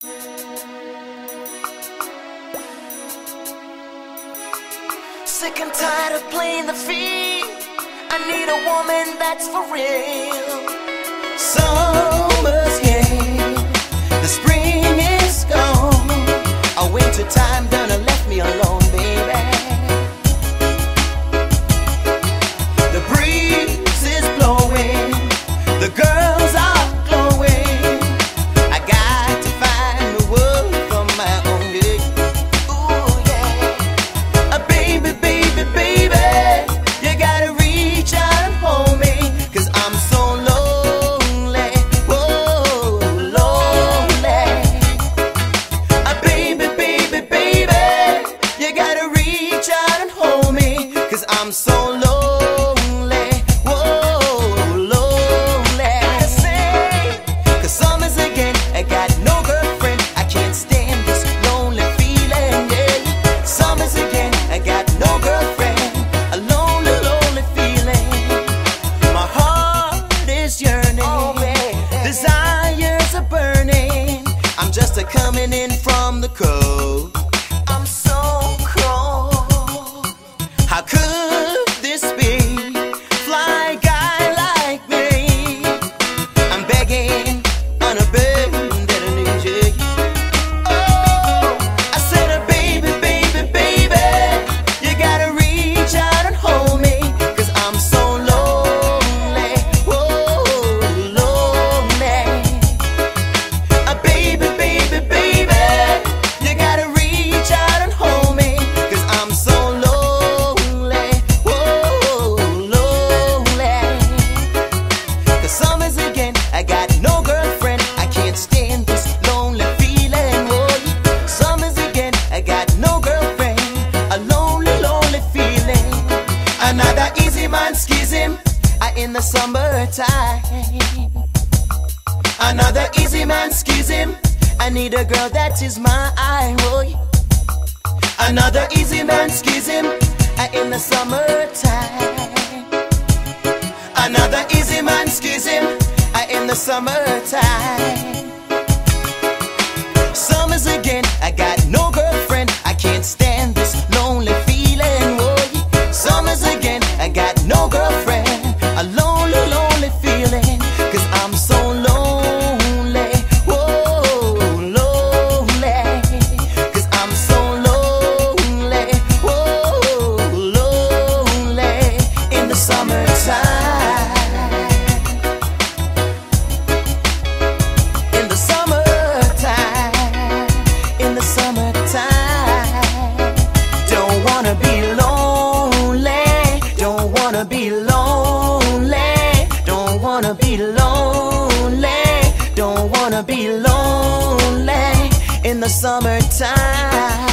Sick and tired of playing the field. I need a woman that's for real. Summer's here, the spring is gone. A winter time done left me alone, baby. The breeze is blowing, the girls are glowing. I got to find the world from my own good. Ooh, yeah. Baby, baby, baby, you gotta reach out and hold me, 'cause I'm so lonely, whoa, lonely. Baby, baby, baby, you gotta reach out and hold me, 'cause I'm so lonely, whoa, lonely. I say, 'cause summer's again, I got no girlfriend, I can't stand this lonely feeling, yeah. Summer's again, I got no girlfriend, a lonely, lonely feeling. My heart is yearning, oh, desires are burning. I'm just a coming in from the cold. I'm so cold. How could this be? Fly guy like me, I'm begging on a bended knee. Oh, I said, baby, baby, baby, you gotta reach out and hold me, 'cause I'm so lonely, whoa, lonely. Baby, baby, baby, you gotta reach out and hold me, 'cause I'm so lonely, whoa, lonely. 'Cause summer's again, I got no girlfriend, I can't stand this lonely feeling, whoa. Summer's again, I got no girlfriend, a lonely, lonely feeling. Another easy man schism in the summertime. Another easy man schism, I need a girl that is my eye, boy. Another easy man schism in the summertime. Another easy man schism in the summertime. Summer's again, I got no girlfriend, I can't stand this lonely feeling, boy. Summer's again, I got no girlfriend, a lonely, lonely feeling, 'cause I'm so lonely, whoa, lonely. 'Cause I'm so lonely, whoa, lonely in the summertime. In the summertime, in the summertime. Don't wanna be lonely, don't wanna be lonely, don't wanna be lonely, don't wanna be lonely in the summertime.